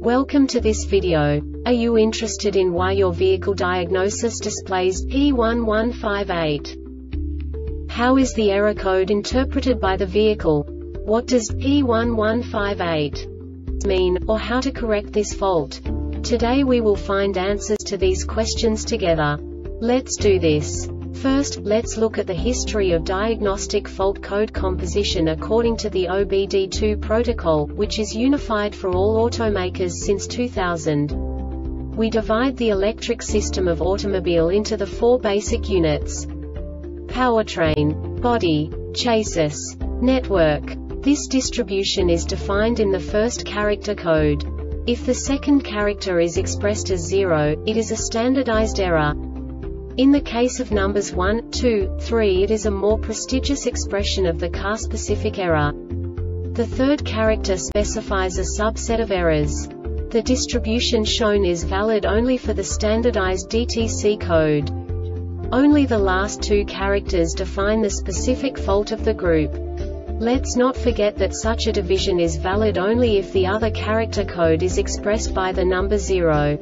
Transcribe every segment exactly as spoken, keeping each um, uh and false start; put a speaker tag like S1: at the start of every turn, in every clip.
S1: Welcome to this video. Are you interested in why your vehicle diagnosis displays P one one five eight? How is the error code interpreted by the vehicle? What does P one one five eight mean, or how to correct this fault? Today we will find answers to these questions together. Let's do this. First, let's look at the history of diagnostic fault code composition according to the O B D two protocol, which is unified for all automakers since two thousand. We divide the electric system of automobile into the four basic units: powertrain, body, chassis, network. This distribution is defined in the first character code. If the second character is expressed as zero, it is a standardized error. In the case of numbers one, two, three, it is a more prestigious expression of the car-specific error. The third character specifies a subset of errors. The distribution shown is valid only for the standardized D T C code. Only the last two characters define the specific fault of the group. Let's not forget that such a division is valid only if the other character code is expressed by the number zero.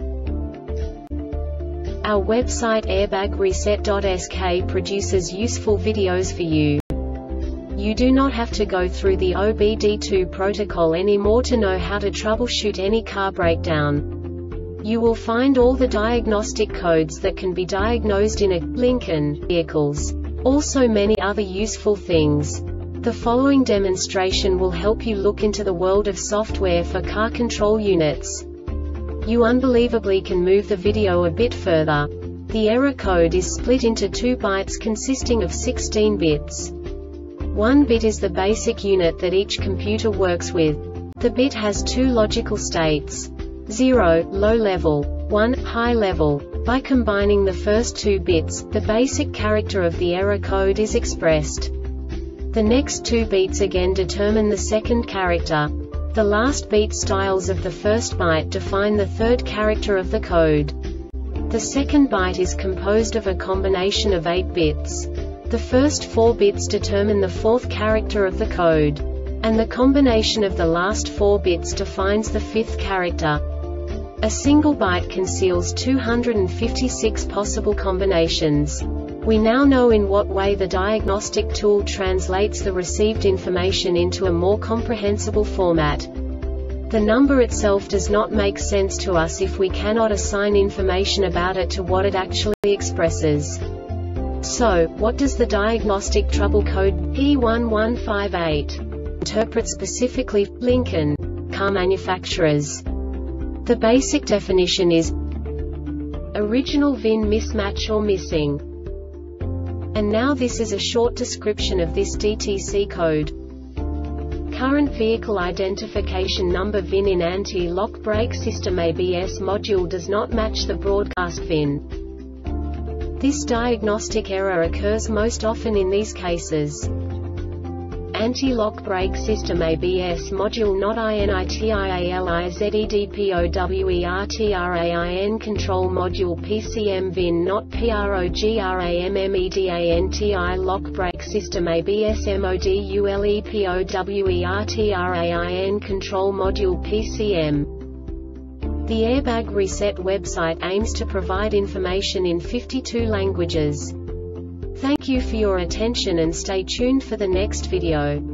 S1: Our website airbag reset dot S K produces useful videos for you. You do not have to go through the O B D two protocol anymore to know how to troubleshoot any car breakdown. You will find all the diagnostic codes that can be diagnosed in a Lincoln vehicles. Also many other useful things. The following demonstration will help you look into the world of software for car control units. You unbelievably can move the video a bit further. The error code is split into two bytes consisting of sixteen bits. One bit is the basic unit that each computer works with. The bit has two logical states: zero, low level, one, high level. By combining the first two bits, the basic character of the error code is expressed. The next two beats again determine the second character. The last beat styles of the first byte define the third character of the code. The second byte is composed of a combination of eight bits. The first four bits determine the fourth character of the code. And the combination of the last four bits defines the fifth character. A single byte conceals two hundred fifty-six possible combinations. We now know in what way the diagnostic tool translates the received information into a more comprehensible format. The number itself does not make sense to us if we cannot assign information about it to what it actually expresses. So, what does the diagnostic trouble code P one one five eight interpret specifically for Lincoln car manufacturers? The basic definition is original V I N mismatch or missing. And now this is a short description of this D T C code. Current vehicle identification number V I N in anti-lock brake system A B S module does not match the broadcast V I N. This diagnostic error occurs most often in these cases: anti-lock brake system A B S module not INITIALIZEDDPOWERTRAIN control module P C M V I N not PROGRAMMEDANTI lock brake system A B S MODULEPOWERTRAIN control module P C M. The Airbag Reset website aims to provide information in fifty-two languages. Thank you for your attention and stay tuned for the next video.